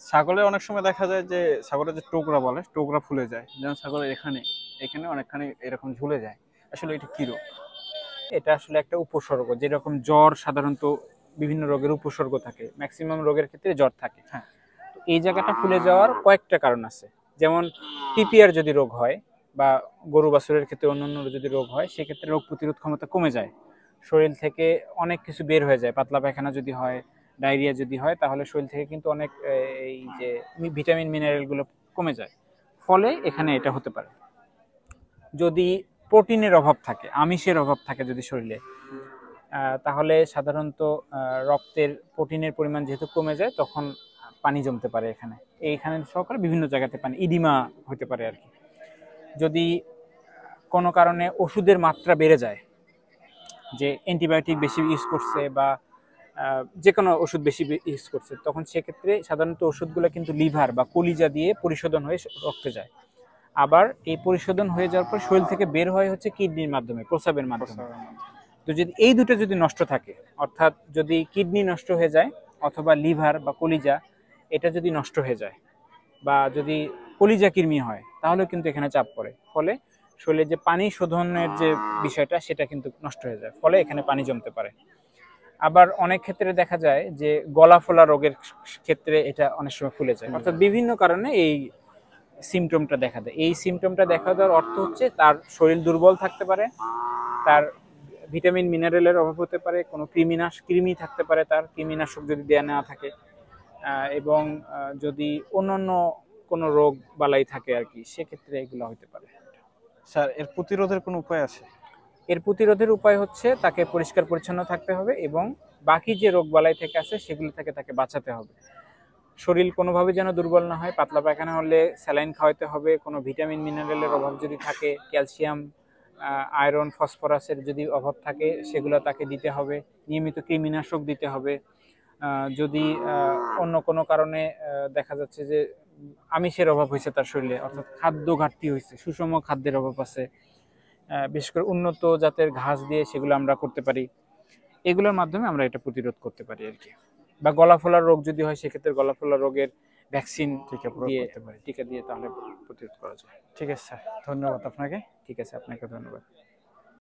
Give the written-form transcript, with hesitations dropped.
ছাগলের অনেক সময় দেখা যায় যে ছাগলের যে টোকরা বলে টোকরা ফুলে যায়, যেমন ছাগলের এখানে এখানে অনেকখানি এরকম ঝুলে যায়। আসলে এটা কি রোগ? এটা আসলে একটা উপসর্গ, যেরকম জ্বর সাধারণত বিভিন্ন রোগের উপসর্গ থাকে, ম্যাক্সিমাম রোগের ক্ষেত্রে জ্বর থাকে। হ্যাঁ। তো এই জায়গাটা ফুলে যাওয়ার কয়েকটা কারণ আছে। যেমন পিপিআর যদি রোগ হয়, বা গরু বাছুরের ক্ষেত্রে অন্যান্য যদি রোগ হয়, সেক্ষেত্রে রোগ প্রতিরোধ ক্ষমতা কমে যায়, শরীর থেকে অনেক কিছু বের হয়ে যায়। পাতলা পায়খানা যদি হয়, ডায়রিয়া যদি হয়, তাহলে শরীর থেকে কিন্তু অনেক এই যে ভিটামিন মিনারেলগুলো কমে যায়। ফলে এখানে এটা হতে পারে। যদি প্রোটিনের অভাব থাকে, আমিষের অভাব থাকে যদি শরীরে, তাহলে সাধারণত রক্তের প্রোটিনের পরিমাণ যেহেতু কমে যায়, তখন পানি জমতে পারে এখানে। এইখানে সহকারে বিভিন্ন জায়গাতে পানি ইডিমা হতে পারে আর কি। যদি কোনো কারণে ওষুধের মাত্রা বেড়ে যায়, যে অ্যান্টিবায়োটিক বেশি ইউজ করছে বা যে কোনো ওষুধ বেশি ইউজ করছে, তখন সেক্ষেত্রে সাধারণত ওষুধগুলো কিন্তু লিভার বা কলিজা দিয়ে পরিশোধন হয়ে রক্তে যায়। আবার এই পরিশোধন হয়ে যাওয়ার পর শরীর থেকে বের হয় হচ্ছে কিডনির মাধ্যমে, প্রস্রাবের মাধ্যমে। তো যদি এই দুটো যদি নষ্ট থাকে, অর্থাৎ যদি কিডনি নষ্ট হয়ে যায় অথবা লিভার বা কলিজা এটা যদি নষ্ট হয়ে যায়, বা যদি কলিজা কৃমি হয়, তাহলে কিন্তু এখানে চাপ পড়ে। ফলে শরীরে যে পানি শোধনের যে বিষয়টা সেটা কিন্তু নষ্ট হয়ে যায়, ফলে এখানে পানি জমতে পারে। আবার অনেক ক্ষেত্রে দেখা যায় যে গলা ফোলা রোগের ক্ষেত্রে এটা অনেক সময় ফুলে যায়। অর্থাৎ বিভিন্ন কারণে এই সিমটমটা দেখা দেয়। এই সিমটমটা দেখা দেওয়ার অর্থ হচ্ছে তার শরীর দুর্বল থাকতে পারে, তার ভিটামিন মিনারেলের অভাব হতে পারে, কোনো কৃমি থাকতে পারে, তার কৃমিনাশক যদি দেয়া নেওয়া থাকে, এবং যদি অন্যান্য কোনো রোগ বালাই থাকে আর কি, সেক্ষেত্রে এগুলো হতে পারে। স্যার, এর প্রতিরোধের কোনো উপায় আছে? এর প্রতিরোধের উপায় হচ্ছে তাকে পরিষ্কার পরিচ্ছন্ন থাকতে হবে, এবং বাকি যে রোগ বালাই থেকে আছে সেগুলো থেকে তাকে বাঁচাতে হবে। শরীর কোনোভাবে যেন দুর্বল না হয়। পাতলা পায়খানা হলে স্যালাইন খাওয়াতে হবে। কোনো ভিটামিন মিনারেলের অভাব যদি থাকে, ক্যালসিয়াম, আয়রন, ফসফরাসের যদি অভাব থাকে, সেগুলো তাকে দিতে হবে। নিয়মিত কৃমিনাশক দিতে হবে। যদি অন্য কোনো কারণে দেখা যাচ্ছে যে আমিষের অভাব হয়েছে তার শরীরে, অর্থাৎ খাদ্য ঘাটতি হয়েছে, সুষম খাদ্যের অভাব আছে, বিশেষ করে উন্নত জাতের ঘাস দিয়ে সেগুলো আমরা করতে পারি। এগুলোর মাধ্যমে আমরা এটা প্রতিরোধ করতে পারি আর কি। বা গলা ফোলার রোগ যদি হয়, সেক্ষেত্রে গলা ফোলার রোগের ভ্যাকসিন টিকা প্রয়োগ দিয়ে, করতে পারি। টিকা দিয়ে তাহলে প্রতিরোধ করা যায়। ঠিক আছে স্যার, ধন্যবাদ আপনাকে। ঠিক আছে, আপনাকে ধন্যবাদ।